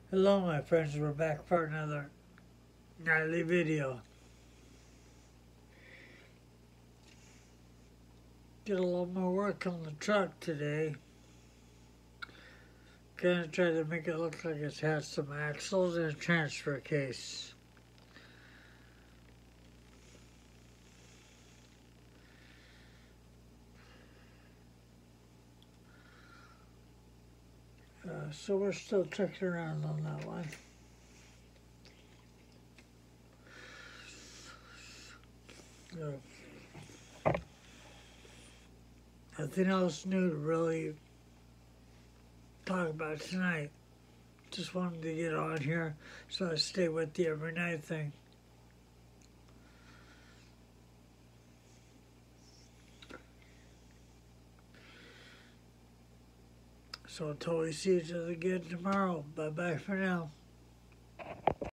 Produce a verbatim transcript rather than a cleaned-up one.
Hello my friends, we're back for another nightly video. Did a little more work on the truck today. Gonna try to make it look like it has some axles and a transfer case. Uh, so we're still checking around on that one. So, nothing else new to really talk about tonight. Just wanted to get on here so I stay with you every night thing. So until we see each other again tomorrow, bye bye for now.